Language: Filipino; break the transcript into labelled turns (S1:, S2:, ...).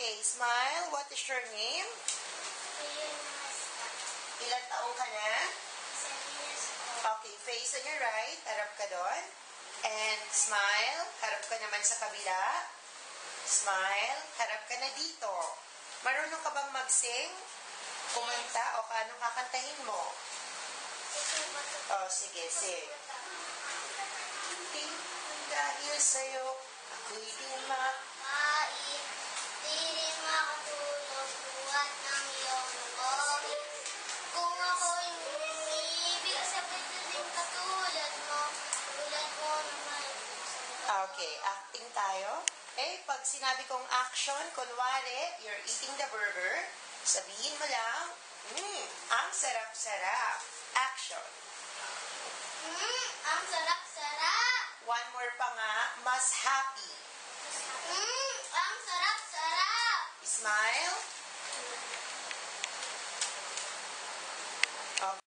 S1: Okay, smile. What is your name? Ilan taong ka na?
S2: 7 years old.
S1: Okay, face on your right. Harap ka doon. And smile. Harap ka naman sa kabila. Smile. Harap ka na dito. Marunong ka bang mag-sing? Kumanta o paano kakantahin mo? Oh, sige, sing. Dahil sa'yo, ako'y di
S2: Kahit di rin makatulog buhat ng iyong loob. Kung ako'y umiibig sa pagdating katulad mo naman.
S1: Okay, acting tayo. Okay, pag sinabi kong action, kunwari, you're eating the burger, sabihin mo lang, ang sarap-sarap. Action.
S2: Ang sarap-sarap.
S1: One more pa nga, mas happy.
S2: Ang sarap-sarap.
S1: Smile.